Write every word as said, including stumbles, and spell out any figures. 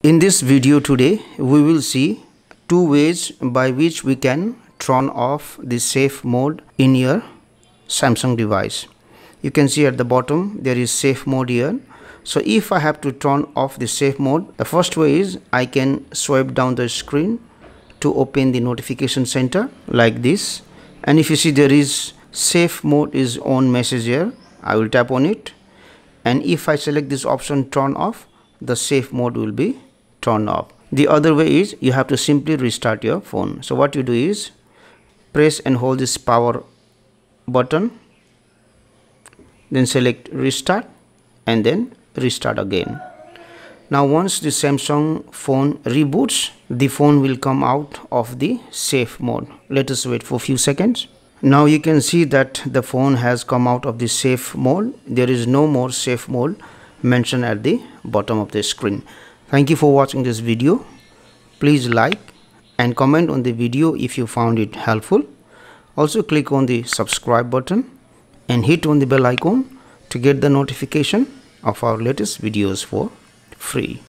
In this video today, we will see two ways by which we can turn off the safe mode in your Samsung device. You can see at the bottom there is safe mode here. So if I have to turn off the safe mode, the first way is I can swipe down the screen to open the notification center like this. And if you see there is safe mode is on message here, I will tap on it. And if I select this option turn off, the safe mode will be turned off. The other way is you have to simply restart your phone. So what you do is press and hold this power button, then select restart and then restart again. Now once the Samsung phone reboots, the phone will come out of the safe mode. Let us wait for a few seconds. Now you can see that the phone has come out of the safe mode. There is no more safe mode mentioned at the bottom of the screen. Thank you for watching this video. Please like and comment on the video if you found it helpful. Also click on the subscribe button and hit on the bell icon to get the notification of our latest videos for free.